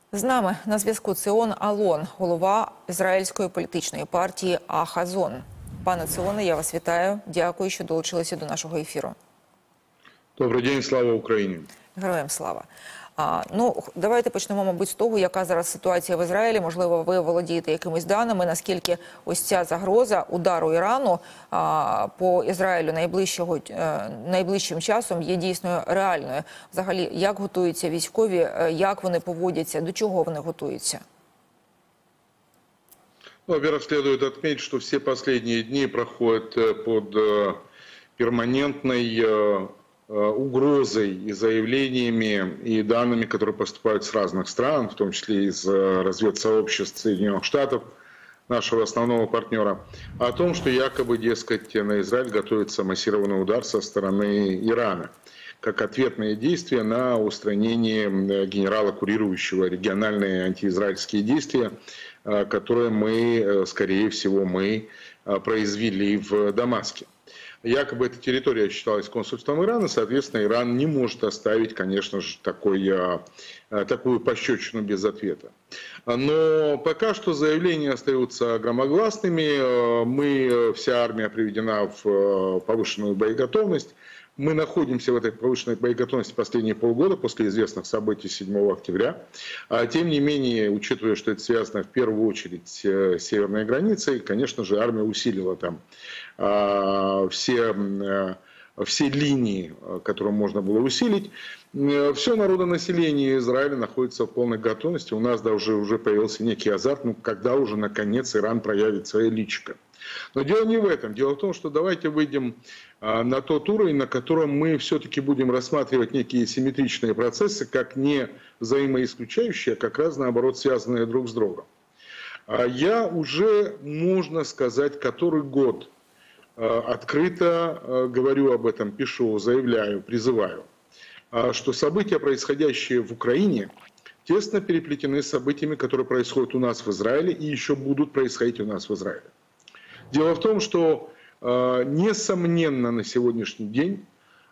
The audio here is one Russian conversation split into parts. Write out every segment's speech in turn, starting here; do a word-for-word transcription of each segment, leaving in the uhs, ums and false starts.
З нами на зв'язку Цион Алон, голова ізраїльської політичної партії Ахазон. Пане Ціоне, я вас вітаю. Дякую, що долучилися до нашого ефіру. Добрий день, слава Україні. Героям слава. А, ну, давайте почнемо, мабуть, з того, яка зараз ситуація в Ізраїлі. Можливо, ви володієте якимись даними, наскільки ось ця загроза удару Ірану а, по Ізраїлю найближчого, а, найближчим часом є дійсно реальною. Взагалі, як готуються військові, як вони поводяться, до чого вони готуються? Ну, во-первых, следует отметить, что все последние дни проходят под перманентной угрозой и заявлениями и данными, которые поступают с разных стран, в том числе из разведсообществ Соединенных Штатов, нашего основного партнера, о том, что якобы, дескать, на Израиль готовится массированный удар со стороны Ирана, как ответные действия на устранение генерала, курирующего региональные антиизраильские действия, которые мы, скорее всего, мы произвели в Дамаске. Якобы эта территория считалась консульством Ирана, соответственно, Иран не может оставить, конечно же, такой, такую пощечину без ответа. Но пока что заявления остаются громогласными, мы, вся армия приведена в повышенную боеготовность. Мы находимся в этой повышенной боеготовности последние полгода после известных событий седьмого октября. Тем не менее, учитывая, что это связано в первую очередь с северной границей, конечно же, армия усилила там все, все линии, которые можно было усилить. Все народонаселение Израиля находится в полной готовности. У нас даже уже появился некий азарт, ну, когда уже наконец Иран проявит свое личико. Но дело не в этом. Дело в том, что давайте выйдем на тот уровень, на котором мы все-таки будем рассматривать некие симметричные процессы, как не взаимоисключающие, а как раз наоборот связанные друг с другом. Я уже, можно сказать, который год открыто говорю об этом, пишу, заявляю, призываю, что события, происходящие в Украине, тесно переплетены с событиями, которые происходят у нас в Израиле и еще будут происходить у нас в Израиле. Дело в том, что несомненно на сегодняшний день,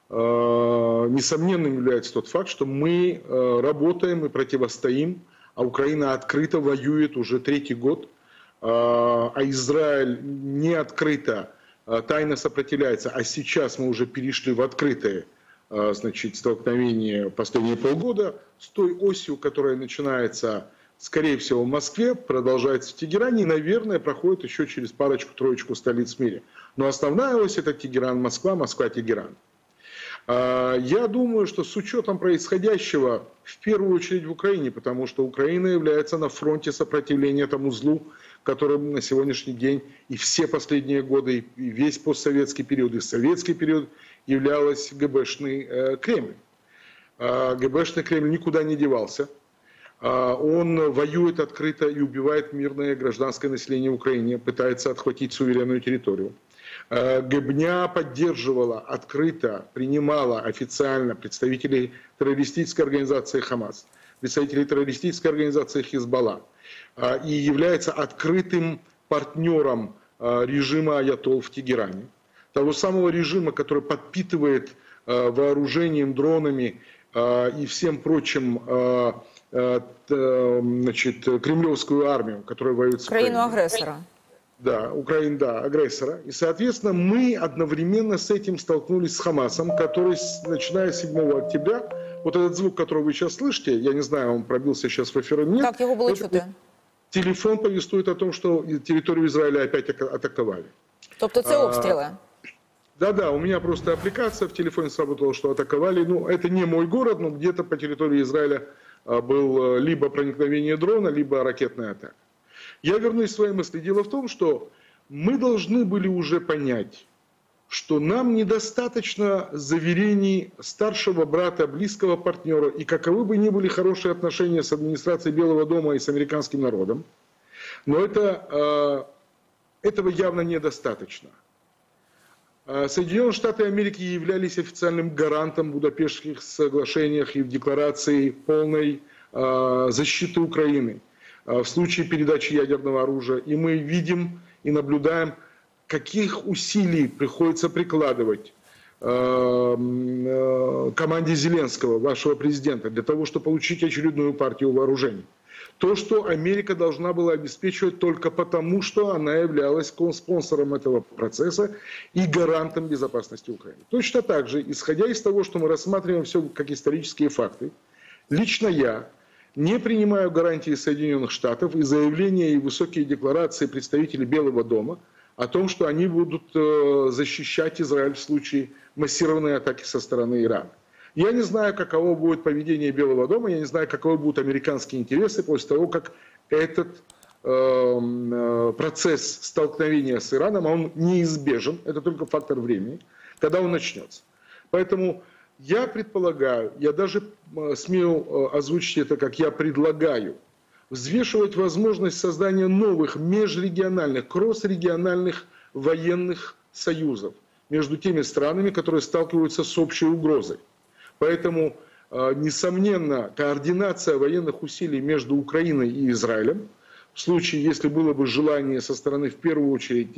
несомненным является тот факт, что мы работаем и противостоим, а Украина открыто воюет уже третий год, а Израиль не открыто, тайно сопротивляется, а сейчас мы уже перешли в открытое, значит, столкновение последние полгода с той осью, которая начинается, скорее всего, в Москве, продолжается в Тегеране и, наверное, проходит еще через парочку-троечку столиц в мире. Но основная ось – это Тегеран-Москва, Москва-Тегеран. Я думаю, что с учетом происходящего, в первую очередь в Украине, потому что Украина является на фронте сопротивления тому злу, которым на сегодняшний день и все последние годы, и весь постсоветский период, и советский период являлась ГБшный Кремль. ГБшный Кремль никуда не девался. Он воюет открыто и убивает мирное гражданское население Украины, пытается отхватить суверенную территорию. Гебня поддерживала открыто, принимала официально представителей террористической организации Хамас, представителей террористической организации Хизбалла и является открытым партнером режима аятолл в Тегеране. Того самого режима, который подпитывает вооружением, дронами и всем прочим, значит, кремлевскую армию, которая воюет с Украиной. Краину-агрессора. Да, Украина, да, агрессора. И, соответственно, мы одновременно с этим столкнулись с Хамасом, который, начиная с седьмого октября, вот этот звук, который вы сейчас слышите, я не знаю, он пробился сейчас в эфир или нет. Как его было чути? Телефон повествует о том, что территорию Израиля опять атаковали. Тобто це обстріли? Да-да, у меня просто аппликация в телефоне сработала, что атаковали. Ну, это не мой город, но где-то по территории Израиля был либо проникновение дрона, либо ракетная атака. Я вернусь к своей мысли. Дело в том, что мы должны были уже понять, что нам недостаточно заверений старшего брата, близкого партнера, и каковы бы ни были хорошие отношения с администрацией Белого дома и с американским народом, но это, этого явно недостаточно. Соединенные Штаты Америки являлись официальным гарантом в Будапештских соглашениях и в декларации полной защиты Украины в случае передачи ядерного оружия. И мы видим и наблюдаем, каких усилий приходится прикладывать команде Зеленского, вашего президента, для того, чтобы получить очередную партию вооружений. То, что Америка должна была обеспечивать только потому, что она являлась спонсором этого процесса и гарантом безопасности Украины. Точно так же, исходя из того, что мы рассматриваем все как исторические факты, лично я не принимаю гарантии Соединенных Штатов и заявления и высокие декларации представителей Белого дома о том, что они будут защищать Израиль в случае массированной атаки со стороны Ирана. Я не знаю, каково будет поведение Белого дома, я не знаю, каковы будут американские интересы после того, как этот э, процесс столкновения с Ираном, он неизбежен, это только фактор времени, когда он начнется. Поэтому я предполагаю, я даже смею озвучить это, как я предлагаю, взвешивать возможность создания новых межрегиональных, кросс-региональных военных союзов между теми странами, которые сталкиваются с общей угрозой. Поэтому, несомненно, координация военных усилий между Украиной и Израилем, в случае, если было бы желание со стороны, в первую очередь,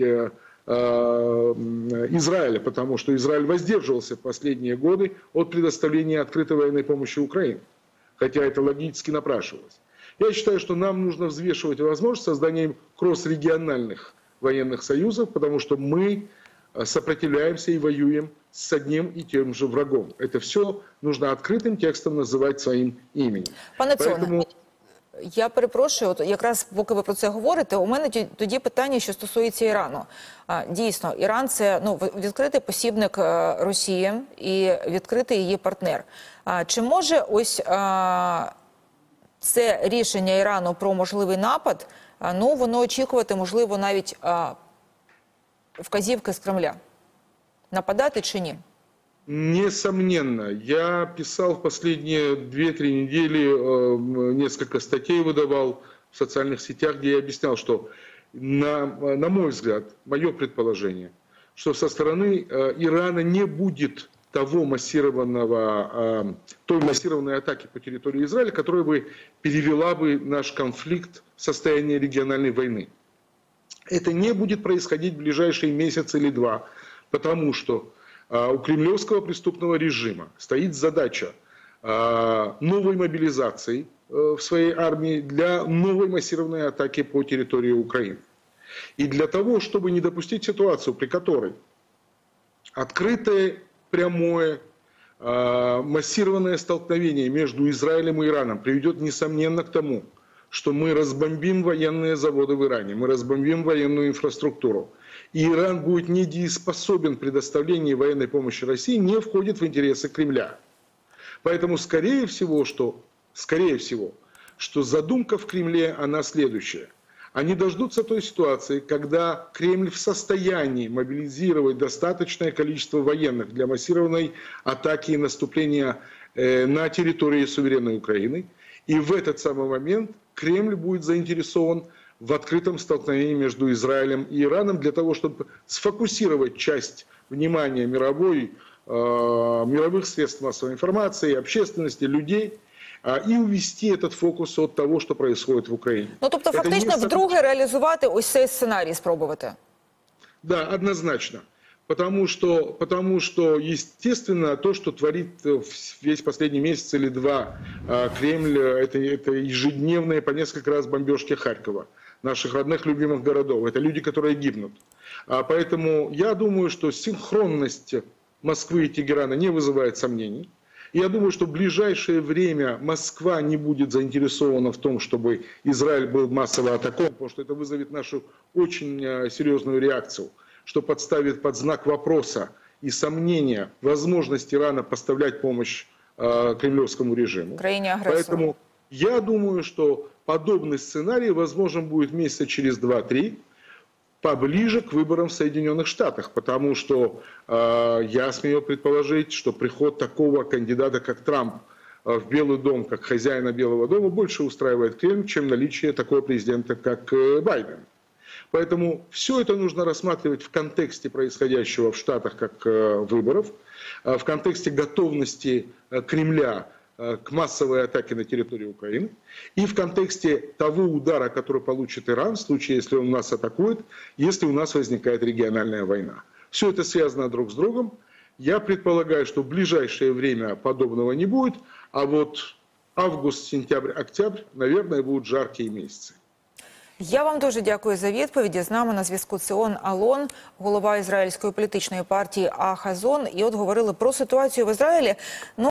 Израиля, потому что Израиль воздерживался в последние годы от предоставления открытой военной помощи Украине, хотя это логически напрашивалось. Я считаю, что нам нужно взвешивать возможность создания кросс-региональных военных союзов, потому что мы сопротивляемся и воюем с одним и тем же врагом. Это все нужно открытым текстом називати своїм іменем. Пане Цоне, я перепрошую, от якраз поки ви про це говорите, у мене тоді питання, що стосується Ірану. Дійсно, Іран – це ну, відкритий посібник Росії і відкритий її партнер. Чи може ось це рішення Ірану про можливий напад, ну, воно очікувати, можливо, навіть вказівки з Кремля? Нападать чи ні? Несомненно. Я писал в последние две-три недели, э, несколько статей выдавал в социальных сетях, где я объяснял, что, на, на мой взгляд, мое предположение, что со стороны э, Ирана не будет того массированного, э, той массированной атаки по территории Израиля, которая бы перевела бы наш конфликт в состояние региональной войны. Это не будет происходить в ближайшие месяц или два. Потому что а, у кремлевского преступного режима стоит задача а, новой мобилизации а, в своей армии для новой массированной атаки по территории Украины. И для того, чтобы не допустить ситуацию, при которой открытое, прямое, а, массированное столкновение между Израилем и Ираном приведет, несомненно, к тому, что мы разбомбим военные заводы в Иране, мы разбомбим военную инфраструктуру. И Иран будет недееспособен в предоставлении военной помощи России, не входит в интересы Кремля. Поэтому, скорее всего, что, скорее всего, что задумка в Кремле, она следующая. Они дождутся той ситуации, когда Кремль в состоянии мобилизировать достаточное количество военных для массированной атаки и наступления э, на территории суверенной Украины. И в этот самый момент Кремль будет заинтересован в открытом столкновении между Израилем и Ираном для того, чтобы сфокусировать часть внимания мировой, э, мировых средств массовой информации, общественности, людей э, и увести этот фокус от того, что происходит в Украине. Ну, тобто, фактично, не... вдруге реалізувати ось цей сценарій спробувати? Да, однозначно. Потому что, потому что, естественно, то, что творит весь последний месяц или два Кремль, это, это ежедневные по несколько раз бомбежки Харькова, наших родных любимых городов. Это люди, которые гибнут. Поэтому я думаю, что синхронность Москвы и Тегерана не вызывает сомнений. Я думаю, что в ближайшее время Москва не будет заинтересована в том, чтобы Израиль был массово атакован, потому что это вызовет нашу очень серьезную реакцию, что подставит под знак вопроса и сомнения возможность Ирана поставлять помощь э, кремлевскому режиму. Поэтому я думаю, что подобный сценарий возможен будет месяца через два-три, поближе к выборам в Соединенных Штатах, потому что э, я смею предположить, что приход такого кандидата, как Трамп, э, в Белый дом, как хозяина Белого дома, больше устраивает Кремль, чем наличие такого президента, как э, Байден. Поэтому все это нужно рассматривать в контексте происходящего в Штатах как э, выборов, э, в контексте готовности э, Кремля э, к массовой атаке на территорию Украины и в контексте того удара, который получит Иран в случае, если он нас атакует, если у нас возникает региональная война. Все это связано друг с другом. Я предполагаю, что в ближайшее время подобного не будет, а вот август, сентябрь, октябрь, наверное, будут жаркие месяцы. Я вам дуже дякую за відповіді. З нами на зв'язку Цион Алон, голова ізраїльської політичної партії Ахазон. І от говорили про ситуацію в Ізраїлі. Ну,